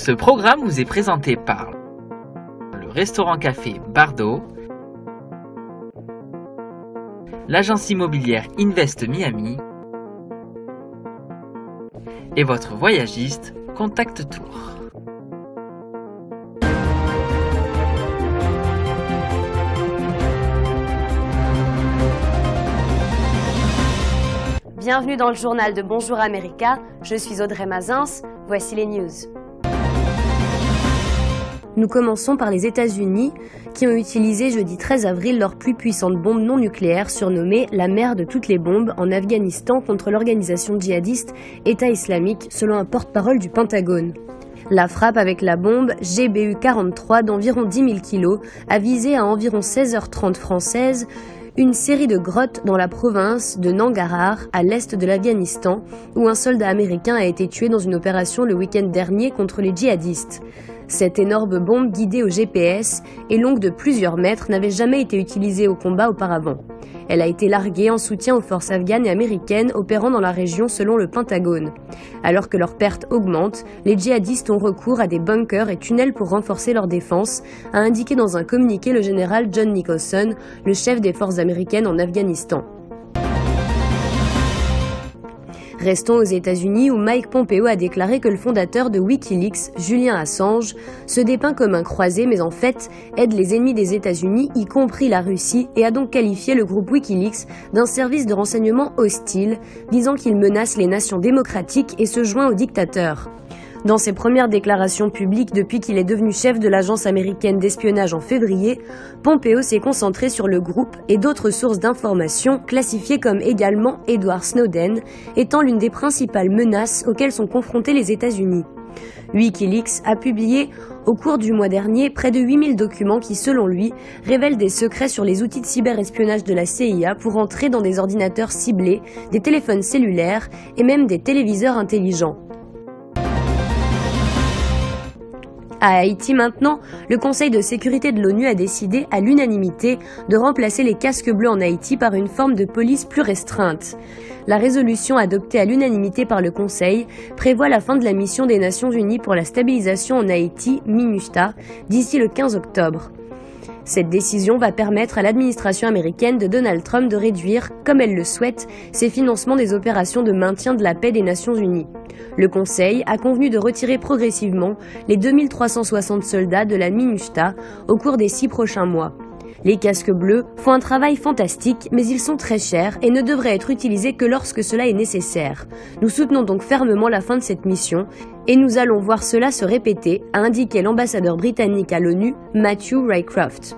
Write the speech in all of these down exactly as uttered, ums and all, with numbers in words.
Ce programme vous est présenté par le restaurant-café Bardot, l'agence immobilière Invest Miami et votre voyagiste Contact Tour. Bienvenue dans le journal de Bonjour America, je suis Audrey Mazins, voici les news. Nous commençons par les États-Unis qui ont utilisé jeudi treize avril leur plus puissante bombe non nucléaire surnommée la mère de toutes les bombes en Afghanistan contre l'organisation djihadiste État islamique selon un porte-parole du Pentagone. La frappe avec la bombe G B U quarante-trois d'environ dix mille kilos a visé à environ seize heures trente françaises une série de grottes dans la province de Nangarhar, à l'est de l'Afghanistan, où un soldat américain a été tué dans une opération le week-end dernier contre les djihadistes. Cette énorme bombe guidée au G P S et longue de plusieurs mètres n'avait jamais été utilisée au combat auparavant. Elle a été larguée en soutien aux forces afghanes et américaines opérant dans la région selon le Pentagone. Alors que leurs pertes augmentent, les djihadistes ont recours à des bunkers et tunnels pour renforcer leur défense, a indiqué dans un communiqué le général John Nicholson, le chef des forces américaines en Afghanistan. Restons aux États-Unis où Mike Pompeo a déclaré que le fondateur de Wikileaks, Julian Assange, se dépeint comme un croisé mais en fait aide les ennemis des États-Unis, y compris la Russie, et a donc qualifié le groupe Wikileaks d'un service de renseignement hostile, disant qu'il menace les nations démocratiques et se joint aux dictateurs. Dans ses premières déclarations publiques depuis qu'il est devenu chef de l'agence américaine d'espionnage en février, Pompeo s'est concentré sur le groupe et d'autres sources d'informations classifiées comme également Edward Snowden, étant l'une des principales menaces auxquelles sont confrontés les États-Unis. Wikileaks a publié au cours du mois dernier près de huit mille documents qui, selon lui, révèlent des secrets sur les outils de cyberespionnage de la C I A pour entrer dans des ordinateurs ciblés, des téléphones cellulaires et même des téléviseurs intelligents. À Haïti maintenant, le Conseil de sécurité de l'ONU a décidé à l'unanimité de remplacer les casques bleus en Haïti par une forme de police plus restreinte. La résolution adoptée à l'unanimité par le Conseil prévoit la fin de la mission des Nations Unies pour la stabilisation en Haïti, MINUSTAH, d'ici le quinze octobre. Cette décision va permettre à l'administration américaine de Donald Trump de réduire, comme elle le souhaite, ses financements des opérations de maintien de la paix des Nations Unies. Le Conseil a convenu de retirer progressivement les deux mille trois cent soixante soldats de la MINUSTAH au cours des six prochains mois. Les casques bleus font un travail fantastique, mais ils sont très chers et ne devraient être utilisés que lorsque cela est nécessaire. Nous soutenons donc fermement la fin de cette mission et nous allons voir cela se répéter, a indiqué l'ambassadeur britannique à l'ONU, Matthew Rycroft.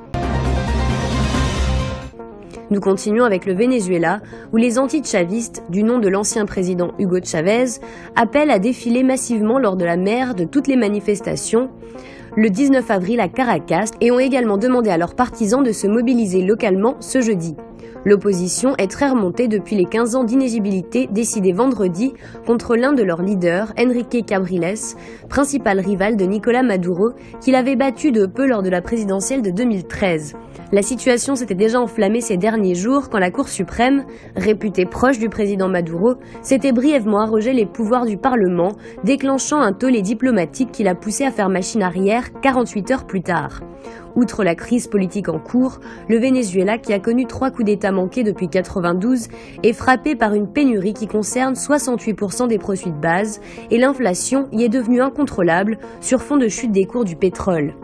Nous continuons avec le Venezuela, où les anti-chavistes, du nom de l'ancien président Hugo Chavez, appellent à défiler massivement lors de la mère de toutes les manifestations le dix-neuf avril à Caracas et ont également demandé à leurs partisans de se mobiliser localement ce jeudi. L'opposition est très remontée depuis les quinze ans d'inéligibilité décidés vendredi contre l'un de leurs leaders, Enrique Cabriles, principal rival de Nicolás Maduro, qu'il avait battu de peu lors de la présidentielle de deux mille treize. La situation s'était déjà enflammée ces derniers jours quand la Cour suprême, réputée proche du président Maduro, s'était brièvement arrogé les pouvoirs du Parlement, déclenchant un tollé diplomatique qui l'a poussé à faire machine arrière quarante-huit heures plus tard. Outre la crise politique en cours, le Venezuela, qui a connu trois coups d'État manqués depuis quatre-vingt-douze, est frappé par une pénurie qui concerne soixante-huit pour cent des produits de base et l'inflation y est devenue incontrôlable sur fond de chute des cours du pétrole.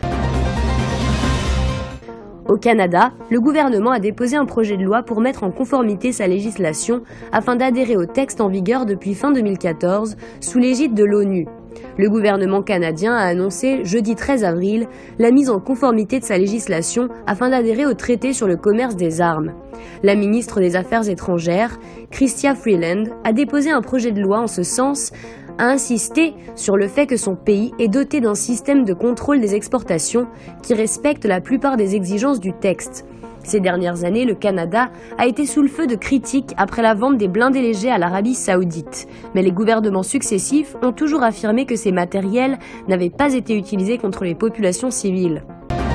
Au Canada, le gouvernement a déposé un projet de loi pour mettre en conformité sa législation afin d'adhérer au texte en vigueur depuis fin deux mille quatorze sous l'égide de l'ONU. Le gouvernement canadien a annoncé jeudi treize avril la mise en conformité de sa législation afin d'adhérer au traité sur le commerce des armes. La ministre des Affaires étrangères, Chrystia Freeland, a déposé un projet de loi en ce sens, a insisté sur le fait que son pays est doté d'un système de contrôle des exportations qui respecte la plupart des exigences du texte. Ces dernières années, le Canada a été sous le feu de critiques après la vente des blindés légers à l'Arabie saoudite. Mais les gouvernements successifs ont toujours affirmé que ces matériels n'avaient pas été utilisés contre les populations civiles.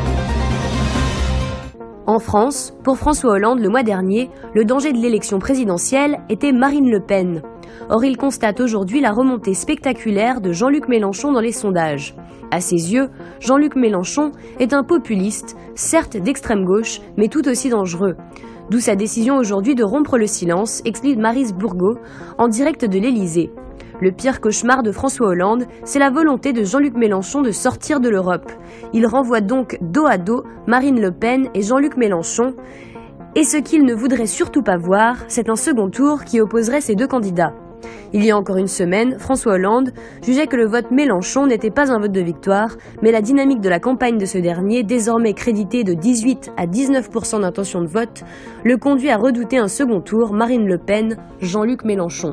En France, pour François Hollande le mois dernier, le danger de l'élection présidentielle était Marine Le Pen. Or, il constate aujourd'hui la remontée spectaculaire de Jean-Luc Mélenchon dans les sondages. À ses yeux, Jean-Luc Mélenchon est un populiste, certes d'extrême gauche, mais tout aussi dangereux. D'où sa décision aujourd'hui de rompre le silence, explique Maryse Bourgault, en direct de l'Élysée. Le pire cauchemar de François Hollande, c'est la volonté de Jean-Luc Mélenchon de sortir de l'Europe. Il renvoie donc dos à dos Marine Le Pen et Jean-Luc Mélenchon. Et ce qu'il ne voudrait surtout pas voir, c'est un second tour qui opposerait ces deux candidats. Il y a encore une semaine, François Hollande jugeait que le vote Mélenchon n'était pas un vote de victoire, mais la dynamique de la campagne de ce dernier, désormais créditée de dix-huit à dix-neuf pour cent d'intention de vote, le conduit à redouter un second tour Marine Le Pen, Jean-Luc Mélenchon.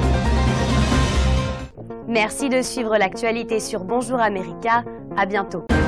Merci de suivre l'actualité sur Bonjour America. À bientôt.